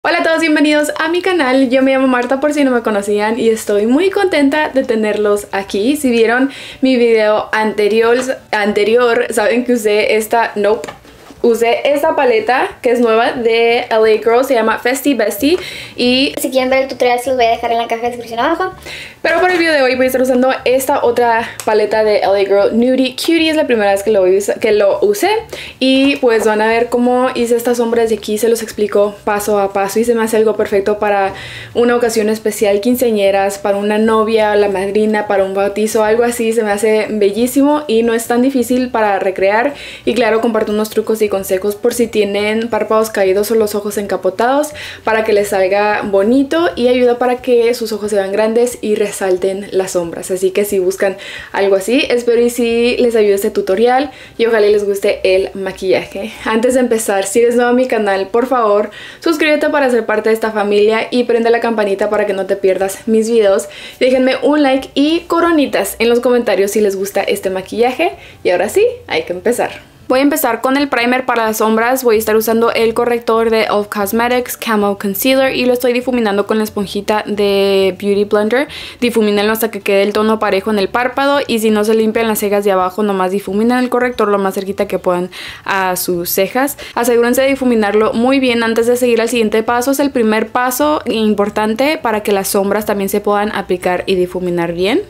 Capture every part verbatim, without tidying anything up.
Hola a todos, bienvenidos a mi canal. Yo me llamo Marta por si no me conocían y estoy muy contenta de tenerlos aquí. Si vieron mi video anterior, anterior saben que usé esta, nope, usé esta paleta que es nueva de L A Girl, se llama Festy Bestie. Y si quieren ver el tutorial se los voy a dejar en la caja de descripción abajo. Pero para el video de hoy voy a estar usando esta otra paleta de L A Girl, Nudie Cutie. Es la primera vez que lo, que lo usé. Y pues van a ver cómo hice estas sombras de aquí. Se los explico paso a paso. Y se me hace algo perfecto para una ocasión especial, quinceañeras, para una novia, la madrina, para un bautizo, algo así. Se me hace bellísimo y no es tan difícil para recrear. Y claro, comparto unos trucos y consejos por si tienen párpados caídos o los ojos encapotados, para que les salga bonito, y ayuda para que sus ojos se vean grandes y resalten las sombras. Así que si buscan algo así, espero y si les ayude este tutorial y ojalá les guste el maquillaje. Antes de empezar, si eres nuevo a mi canal, por favor suscríbete para ser parte de esta familia y prende la campanita para que no te pierdas mis videos. Déjenme un like y coronitas en los comentarios si les gusta este maquillaje. Y ahora sí, hay que empezar. Voy a empezar con el primer para las sombras. Voy a estar usando el corrector de e l f Cosmetics Camo Concealer y lo estoy difuminando con la esponjita de Beauty Blender. Difumínenlo hasta que quede el tono parejo en el párpado, y si no se limpian las cejas de abajo, nomás difuminen el corrector lo más cerquita que puedan a sus cejas. Asegúrense de difuminarlo muy bien antes de seguir al siguiente paso. Es el primer paso importante para que las sombras también se puedan aplicar y difuminar bien.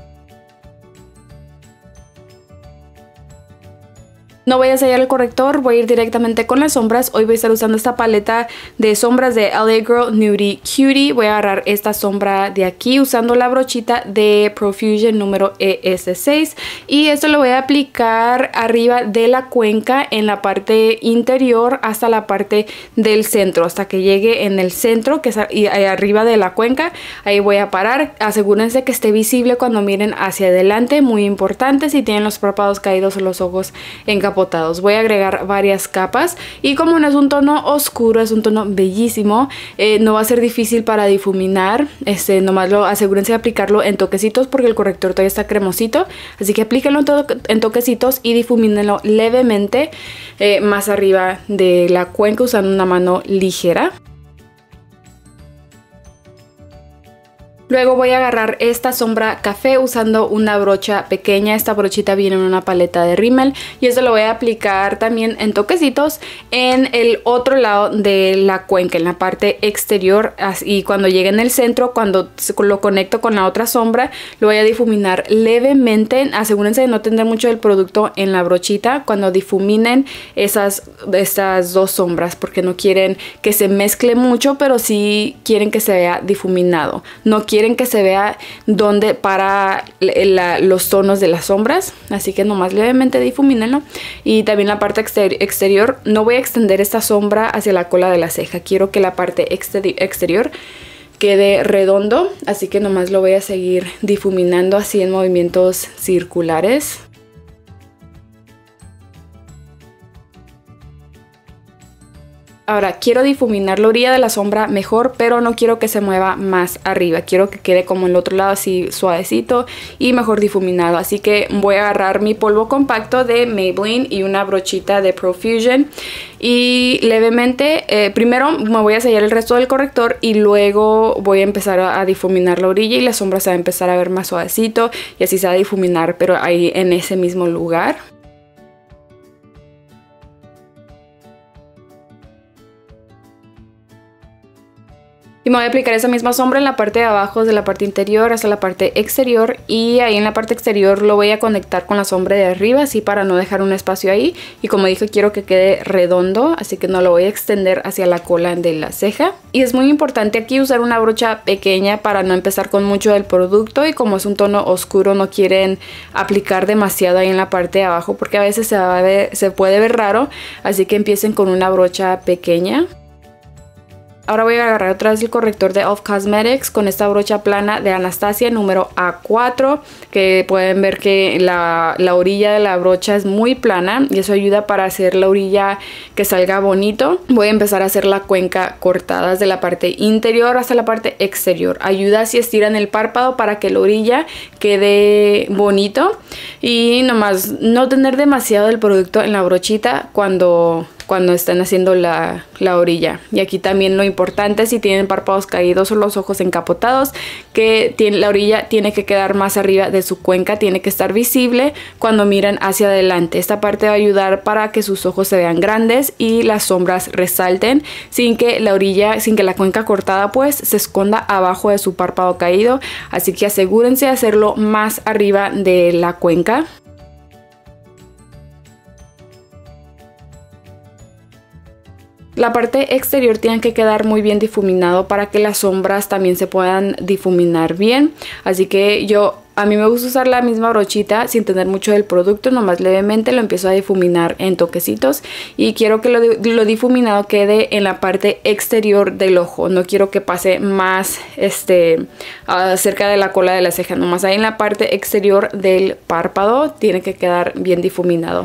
No voy a sellar el corrector, voy a ir directamente con las sombras. Hoy voy a estar usando esta paleta de sombras de L A Girl Nudie Cutie. Voy a agarrar esta sombra de aquí usando la brochita de Profusion número E S seis. Y esto lo voy a aplicar arriba de la cuenca, en la parte interior hasta la parte del centro, hasta que llegue en el centro, que es arriba de la cuenca. Ahí voy a parar. Asegúrense que esté visible cuando miren hacia adelante, muy importante si tienen los párpados caídos o los ojos encapotados. Voy a agregar varias capas, y como no es un tono oscuro, es un tono bellísimo, eh, no va a ser difícil para difuminar. Este, nomás lo asegúrense de aplicarlo en toquecitos porque el corrector todavía está cremosito, así que aplíquenlo en, to en toquecitos y difumínenlo levemente eh, más arriba de la cuenca usando una mano ligera. Luego voy a agarrar esta sombra café usando una brocha pequeña. Esta brochita viene en una paleta de Rimmel y esto lo voy a aplicar también en toquecitos en el otro lado de la cuenca, en la parte exterior. Y cuando llegue en el centro, cuando lo conecto con la otra sombra, lo voy a difuminar levemente. Asegúrense de no tener mucho del producto en la brochita cuando difuminen esas, estas dos sombras, porque no quieren que se mezcle mucho, pero sí quieren que se vea difuminado. No quieren Quieren que se vea dónde para la, los tonos de las sombras, así que nomás levemente difumínenlo. Y también la parte exter exterior, no voy a extender esta sombra hacia la cola de la ceja, quiero que la parte exterior quede redondo, así que nomás lo voy a seguir difuminando así en movimientos circulares. Ahora quiero difuminar la orilla de la sombra mejor, pero no quiero que se mueva más arriba. Quiero que quede como el otro lado, así suavecito y mejor difuminado. Así que voy a agarrar mi polvo compacto de Maybelline y una brochita de Profusion. Y levemente, eh, primero me voy a sellar el resto del corrector y luego voy a empezar a, a difuminar la orilla, y la sombra se va a empezar a ver más suavecito y así se va a difuminar, pero ahí en ese mismo lugar. Y me voy a aplicar esa misma sombra en la parte de abajo, de la parte interior hasta la parte exterior. Y ahí en la parte exterior lo voy a conectar con la sombra de arriba, así para no dejar un espacio ahí. Y como dije, quiero que quede redondo, así que no lo voy a extender hacia la cola de la ceja. Y es muy importante aquí usar una brocha pequeña para no empezar con mucho del producto. Y como es un tono oscuro, no quieren aplicar demasiado ahí en la parte de abajo, porque a veces se, va a ver, se puede ver raro. Así que empiecen con una brocha pequeña. Ahora voy a agarrar otra vez el corrector de e l f Cosmetics con esta brocha plana de Anastasia número A cuatro, que pueden ver que la, la orilla de la brocha es muy plana y eso ayuda para hacer la orilla que salga bonito. Voy a empezar a hacer la cuenca cortada desde la parte interior hasta la parte exterior. Ayuda si estiran el párpado para que la orilla quede bonito y nomás no tener demasiado del producto en la brochita cuando cuando estén haciendo la, la orilla. Y aquí también lo importante, si tienen párpados caídos o los ojos encapotados, que tiene, la orilla tiene que quedar más arriba de su cuenca, tiene que estar visible cuando miran hacia adelante. Esta parte va a ayudar para que sus ojos se vean grandes y las sombras resalten sin que la orilla, sin que la cuenca cortada pues se esconda abajo de su párpado caído. Así que asegúrense de hacerlo más arriba de la cuenca. La parte exterior tiene que quedar muy bien difuminado para que las sombras también se puedan difuminar bien. Así que yo, a mí me gusta usar la misma brochita sin tener mucho del producto, nomás levemente lo empiezo a difuminar en toquecitos. Y quiero que lo, lo difuminado quede en la parte exterior del ojo. No quiero que pase más este, uh, cerca de la cola de la ceja, nomás ahí en la parte exterior del párpado tiene que quedar bien difuminado.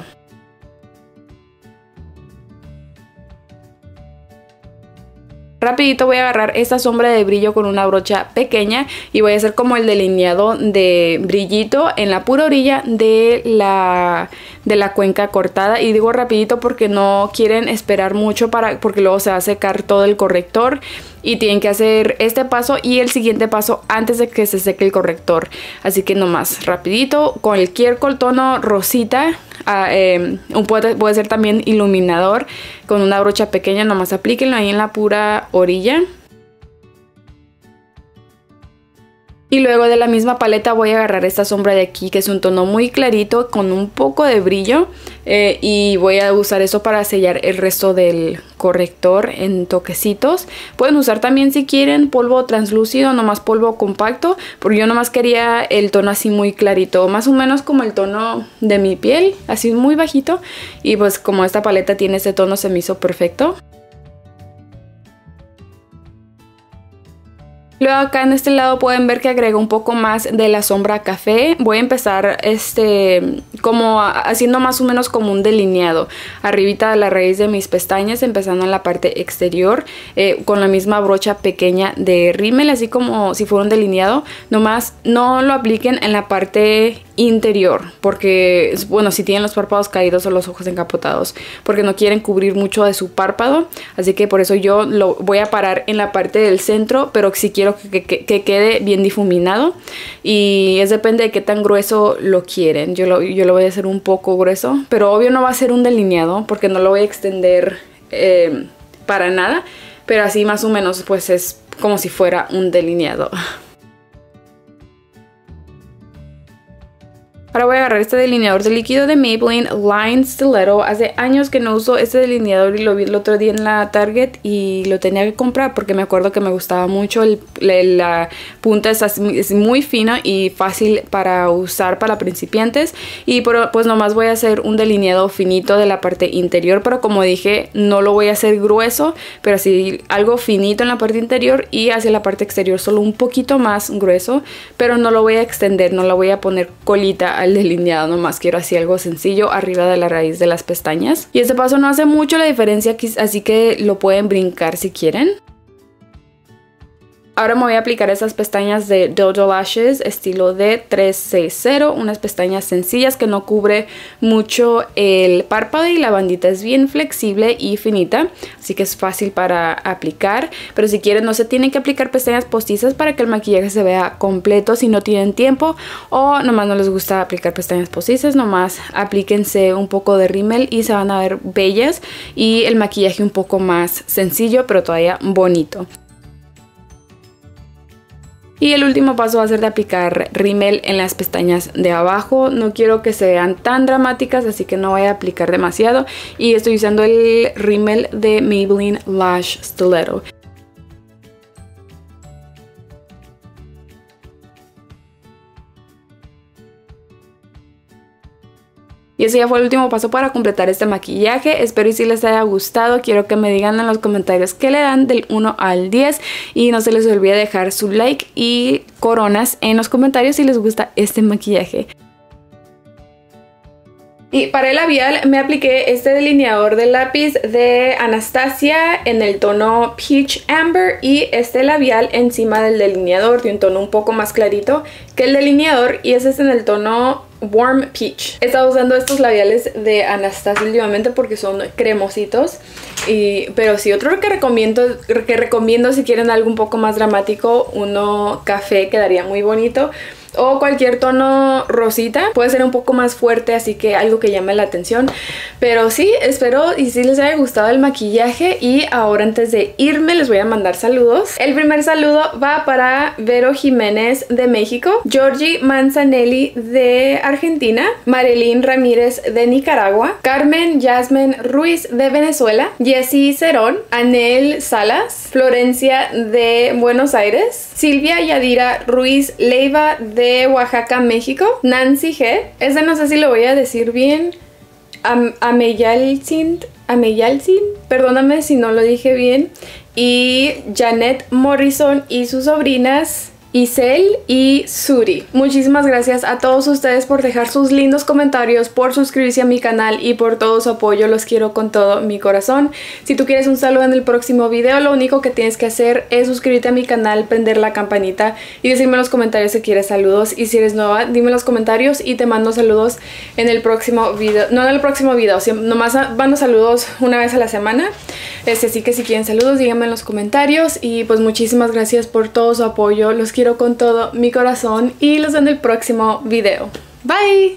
Rapidito voy a agarrar esta sombra de brillo con una brocha pequeña y voy a hacer como el delineado de brillito en la pura orilla de la, de la cuenca cortada. Y digo rapidito porque no quieren esperar mucho para, porque luego se va a secar todo el corrector. Y tienen que hacer este paso y el siguiente paso antes de que se seque el corrector. Así que nomás rapidito, cualquier tono rosita, uh, eh, un, puede, puede ser también iluminador. Con una brocha pequeña nomás aplíquenlo ahí en la pura orilla. Y luego de la misma paleta voy a agarrar esta sombra de aquí, que es un tono muy clarito con un poco de brillo. Eh, y voy a usar eso para sellar el resto del corrector en toquecitos. Pueden usar también si quieren polvo translúcido, nomás polvo compacto. Porque yo nomás quería el tono así muy clarito, más o menos como el tono de mi piel, así muy bajito. Y pues como esta paleta tiene ese tono se me hizo perfecto. Luego acá en este lado pueden ver que agrego un poco más de la sombra café. Voy a empezar este como haciendo más o menos como un delineado arribita de la raíz de mis pestañas, empezando en la parte exterior eh, con la misma brocha pequeña de rímel, así como si fuera un delineado. Nomás no lo apliquen en la parte interior, porque bueno, si tienen los párpados caídos o los ojos encapotados, porque no quieren cubrir mucho de su párpado. Así que por eso yo lo voy a parar en la parte del centro, pero si quiero que, que, que quede bien difuminado. Y es depende de qué tan grueso lo quieren. Yo lo, yo lo voy a hacer un poco grueso, pero obvio no va a ser un delineado porque no lo voy a extender eh, para nada, pero así más o menos pues es como si fuera un delineado. Ahora voy a agarrar este delineador de líquido de Maybelline Line Stiletto. Hace años que no uso este delineador y lo vi el otro día en la Target y lo tenía que comprar porque me acuerdo que me gustaba mucho. El, la, la punta es, así, es muy fina y fácil para usar para principiantes. Y por, pues nomás voy a hacer un delineado finito de la parte interior, pero como dije no lo voy a hacer grueso, pero así algo finito en la parte interior y hacia la parte exterior solo un poquito más grueso, pero no lo voy a extender, no lo voy a poner colita al delineado, nomás quiero así algo sencillo arriba de la raíz de las pestañas. Y este paso no hace mucho la diferencia, así que lo pueden brincar si quieren. Ahora me voy a aplicar esas pestañas de Dodo Lashes estilo D trescientos sesenta, unas pestañas sencillas que no cubre mucho el párpado y la bandita es bien flexible y finita, así que es fácil para aplicar. Pero si quieren no se tienen que aplicar pestañas postizas para que el maquillaje se vea completo si no tienen tiempo o nomás no les gusta aplicar pestañas postizas, nomás aplíquense un poco de rímel y se van a ver bellas y el maquillaje un poco más sencillo pero todavía bonito. Y el último paso va a ser de aplicar rímel en las pestañas de abajo. No quiero que se vean tan dramáticas, así que no voy a aplicar demasiado. Y estoy usando el rímel de Maybelline Lash Stiletto. Y ese ya fue el último paso para completar este maquillaje. Espero y si les haya gustado. Quiero que me digan en los comentarios qué le dan del uno al diez. Y no se les olvide dejar su like y coronas en los comentarios si les gusta este maquillaje. Y para el labial me apliqué este delineador de lápiz de Anastasia en el tono Peach Amber y este labial encima del delineador de un tono un poco más clarito que el delineador y ese es en el tono Warm Peach. He estado usando estos labiales de Anastasia últimamente porque son cremositos. Y, pero sí, otro que recomiendo, que recomiendo si quieren algo un poco más dramático, uno café quedaría muy bonito. O cualquier tono rosita, puede ser un poco más fuerte, así que algo que llame la atención. Pero sí, espero y sí les haya gustado el maquillaje. Y ahora antes de irme les voy a mandar saludos. El primer saludo va para Vero Jiménez de México, Georgie Manzanelli de Argentina, Marilyn Ramírez de Nicaragua, Carmen Yasmen Ruiz de Venezuela, Jessie Cerón, Anel Salas, Florencia de Buenos Aires, Silvia Yadira Ruiz Leiva de de Oaxaca, México, Nancy G. Ese no sé si lo voy a decir bien. Am Ameyalcin, Ameyalcin, perdóname si no lo dije bien. Y Janet Morrison y sus sobrinas Isel y Suri. Muchísimas gracias a todos ustedes por dejar sus lindos comentarios, por suscribirse a mi canal y por todo su apoyo. Los quiero con todo mi corazón. Si tú quieres un saludo en el próximo video, lo único que tienes que hacer es suscribirte a mi canal, prender la campanita y decirme en los comentarios si quieres saludos. Y si eres nueva, dime en los comentarios y te mando saludos en el próximo video. No en el próximo video, nomás mando saludos una vez a la semana. Este, así que si quieren saludos, díganme en los comentarios. Y pues muchísimas gracias por todo su apoyo. Los quiero con todo mi corazón y los veo en el próximo video. Bye.